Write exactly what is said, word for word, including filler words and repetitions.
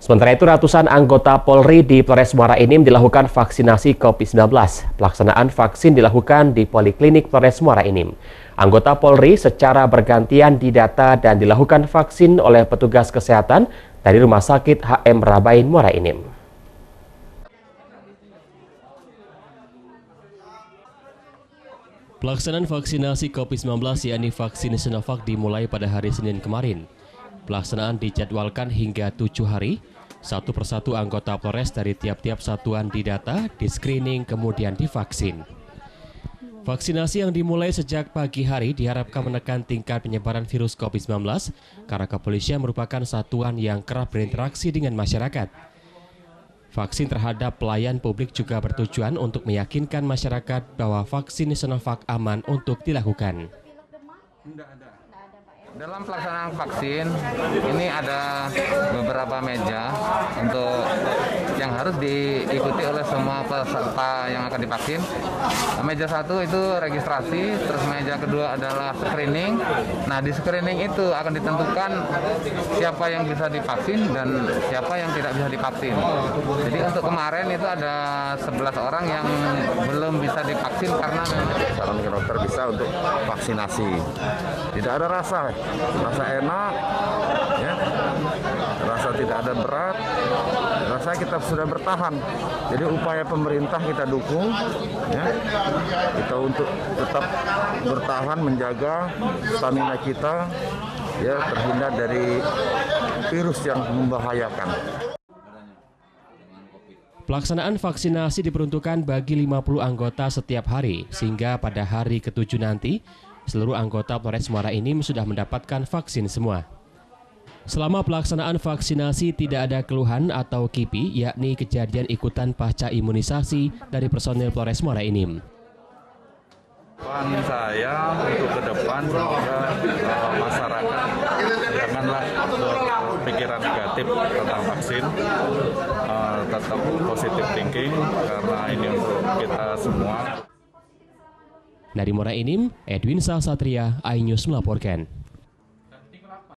Sementara itu, ratusan anggota Polri di Polres Muara Enim dilakukan vaksinasi COVID sembilan belas. Pelaksanaan vaksin dilakukan di Poliklinik Polres Muara Enim. Anggota Polri secara bergantian didata dan dilakukan vaksin oleh petugas kesehatan dari Rumah Sakit H M Rabain Muara Enim. Pelaksanaan vaksinasi COVID sembilan belas yakni vaksin Sinovac dimulai pada hari Senin kemarin. Pelaksanaan dijadwalkan hingga tujuh hari. Satu persatu anggota Polres dari tiap-tiap satuan didata, di-screening, kemudian divaksin. Vaksinasi yang dimulai sejak pagi hari diharapkan menekan tingkat penyebaran virus COVID sembilan belas karena kepolisian merupakan satuan yang kerap berinteraksi dengan masyarakat. Vaksin terhadap pelayan publik juga bertujuan untuk meyakinkan masyarakat bahwa vaksin Sinovac aman untuk dilakukan. Dalam pelaksanaan vaksin, ini ada beberapa meja untuk yang harus diikuti oleh semua peserta yang akan divaksin. Meja satu itu registrasi, terus meja kedua adalah screening. Nah, di screening itu akan ditentukan siapa yang bisa divaksin dan siapa yang tidak bisa divaksin. Jadi untuk kemarin itu ada sebelas orang yang belum bisa divaksin karena saran ke dokter bisa untuk vaksinasi. Tidak ada rasa. Rasa enak, ya, rasa tidak ada berat, rasa kita sudah bertahan. Jadi upaya pemerintah kita dukung, ya, kita untuk tetap bertahan menjaga stamina kita, ya, terhindar dari virus yang membahayakan. Pelaksanaan vaksinasi diperuntukkan bagi lima puluh anggota setiap hari, sehingga pada hari ketujuh nanti, seluruh anggota Polres Muara Enim sudah mendapatkan vaksin semua. Selama pelaksanaan vaksinasi tidak ada keluhan atau kipi, yakni kejadian ikutan pasca imunisasi dari personil Polres Muara Enim. Harapan saya untuk ke depan semoga uh, masyarakat janganlah berpikiran negatif tentang vaksin, uh, tetap positive thinking karena ini untuk kita semua. Dari Muara Enim, Edwin Sahsatria, iNews melaporkan.